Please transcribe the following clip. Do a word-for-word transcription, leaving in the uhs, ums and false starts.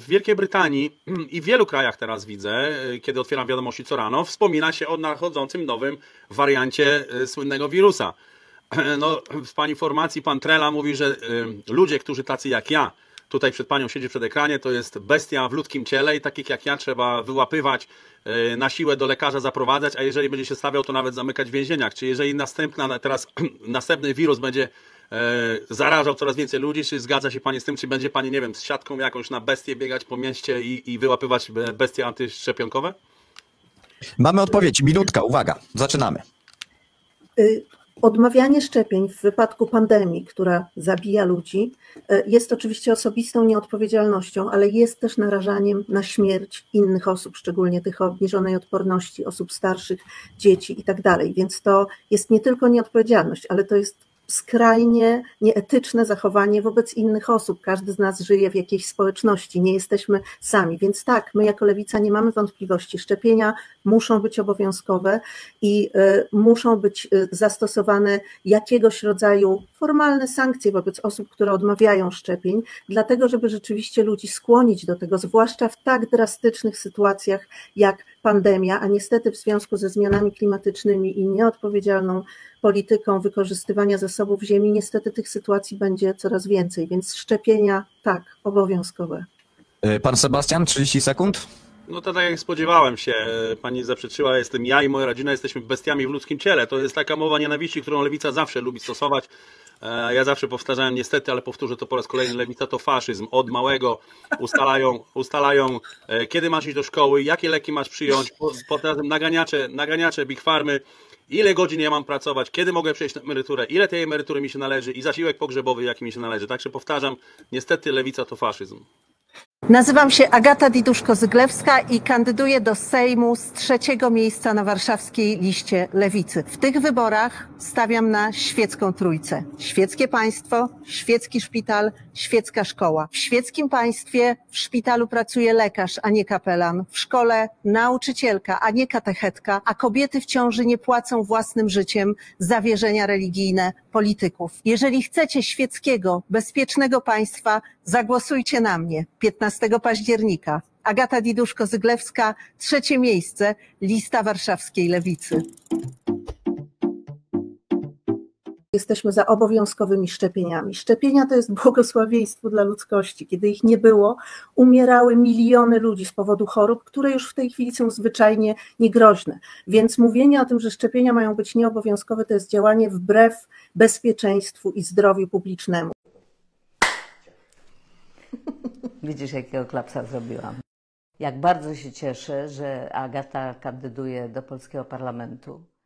Wielkiej Brytanii i w wielu krajach teraz widzę, kiedy otwieram wiadomości co rano, wspomina się o nadchodzącym nowym wariancie słynnego wirusa. No, z pani formacji pan Trela mówi, że ludzie, którzy tacy jak ja, tutaj przed panią siedzi przed ekranie, to jest bestia w ludzkim ciele i takich jak ja trzeba wyłapywać, na siłę do lekarza zaprowadzać, a jeżeli będzie się stawiał, to nawet zamykać w więzieniach. Czy jeżeli następna, teraz następny wirus będzie zarażał coraz więcej ludzi, czy zgadza się pani z tym, czy będzie pani, nie wiem, z siatką jakąś na bestię biegać po mieście i, i wyłapywać bestie antyszczepionkowe? Mamy odpowiedź, minutka, uwaga, zaczynamy. Odmawianie szczepień w wypadku pandemii, która zabija ludzi, jest oczywiście osobistą nieodpowiedzialnością, ale jest też narażaniem na śmierć innych osób, szczególnie tych o obniżonej odporności, osób starszych, dzieci i tak dalej. Więc to jest nie tylko nieodpowiedzialność, ale to jest skrajnie nieetyczne zachowanie wobec innych osób. Każdy z nas żyje w jakiejś społeczności, nie jesteśmy sami. Więc tak, my jako Lewica nie mamy wątpliwości. Szczepienia muszą być obowiązkowe i y, muszą być y, zastosowane jakiegoś rodzaju formalne sankcje wobec osób, które odmawiają szczepień, dlatego żeby rzeczywiście ludzi skłonić do tego, zwłaszcza w tak drastycznych sytuacjach jak pandemia, a niestety w związku ze zmianami klimatycznymi i nieodpowiedzialną polityką wykorzystywania zasobów ziemi, niestety tych sytuacji będzie coraz więcej, więc szczepienia tak, obowiązkowe. Pan Sebastian, trzydzieści sekund. No to tak jak spodziewałem się, pani zaprzeczyła, jestem ja i moja rodzina, jesteśmy bestiami w ludzkim ciele. To jest taka mowa nienawiści, którą Lewica zawsze lubi stosować. Ja zawsze powtarzałem niestety, ale powtórzę to po raz kolejny, Lewica to faszyzm. Od małego ustalają, ustalają kiedy masz iść do szkoły, jakie leki masz przyjąć, potem naganiacze, naganiacze Big Farmy, ile godzin ja mam pracować, kiedy mogę przejść na emeryturę, ile tej emerytury mi się należy i zasiłek pogrzebowy jaki mi się należy. Także powtarzam, niestety Lewica to faszyzm. Nazywam się Agata Diduszko-Zyglewska i kandyduję do Sejmu z trzeciego miejsca na warszawskiej liście Lewicy. W tych wyborach stawiam na świecką trójcę. Świeckie państwo, świecki szpital, świecka szkoła. W świeckim państwie w szpitalu pracuje lekarz, a nie kapelan. W szkole nauczycielka, a nie katechetka, a kobiety w ciąży nie płacą własnym życiem za wierzenia religijne polityków. Jeżeli chcecie świeckiego, bezpiecznego państwa, zagłosujcie na mnie. piętnastego października. Agata Diduszko-Zyglewska, trzecie miejsce, lista warszawskiej Lewicy. Jesteśmy za obowiązkowymi szczepieniami. Szczepienia to jest błogosławieństwo dla ludzkości. Kiedy ich nie było, umierały miliony ludzi z powodu chorób, które już w tej chwili są zwyczajnie niegroźne. Więc mówienie o tym, że szczepienia mają być nieobowiązkowe, to jest działanie wbrew bezpieczeństwu i zdrowiu publicznemu. Widzisz, jakiego klapsa zrobiłam. Jak bardzo się cieszę, że Agata kandyduje do polskiego parlamentu.